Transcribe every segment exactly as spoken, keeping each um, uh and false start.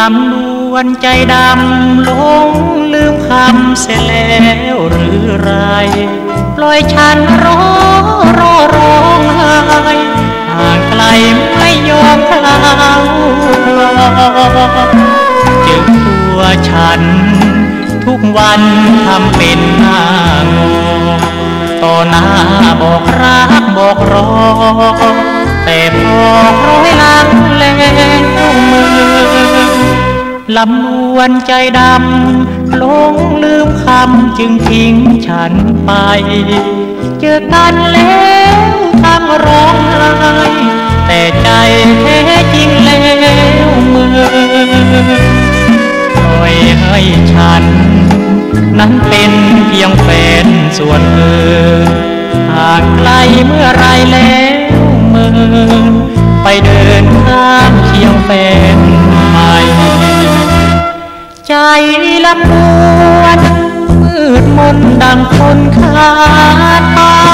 ลำดวนใจดำหลงลืมคำเสียแล้วหรือไรปล่อยฉันรอรอร้องไห้ห่างไกลไม่ยอมคลาวคลอเจอตัวฉันทุกวันทำเป็นหน้างอต่อหน้าบอกรักบอกรอแต่พอร้อยหลังแล้วมือลำนวนใจดำหลงลืมคำจึงทิ้งฉันไปเจอกันแล้วทั้งร้องไห้แต่ใจแท้จริงแล้วมือปล่อยให้ฉันนั้นเป็นเพียงแฟนส่วนเกินหากไกลเมื่อไรแล้วมือไปเดินข้ามเคียงแฟนใหม่ใจลำดวนมืดมนดังคนขาดตา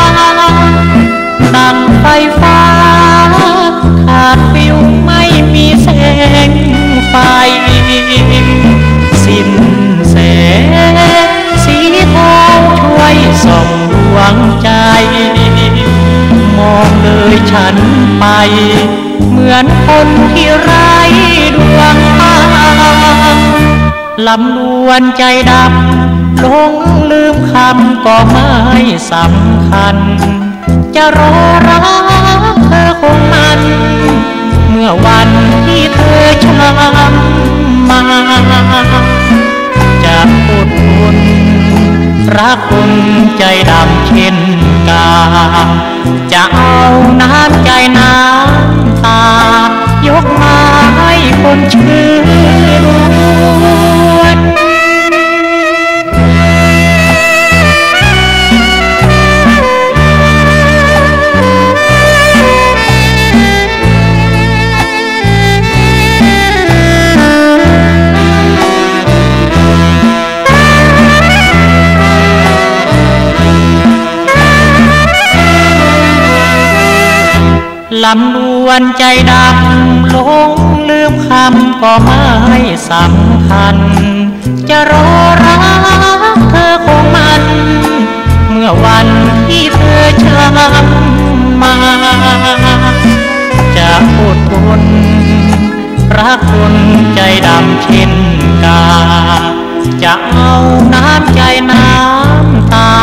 ดังไฟฟ้าขาดฟิวไม่มีแสงไฟสิ้นแสงสีทองช่วยส่องดวงใจมองเลยฉันไปเหมือนคนที่ไร้ดวงตาลำดวนใจดำหลงลืมคำก็ไม่สำคัญจะรอรักเธอคงมันเมื่อวันที่เธอช้ำมาจะอดทนรักคนใจดำเช่นกาจะเอาน้ำใจน้ำตายกมาให้คนชื่อดวนลำดวนใจดำหลงลืมคำก็ไม่สำคัญจะรอรักเธอคงมันเมื่อวันที่เธอช้ำมาจะอดทนรักคนใจดำเช่นกาจะเอาน้ำใจน้ำตา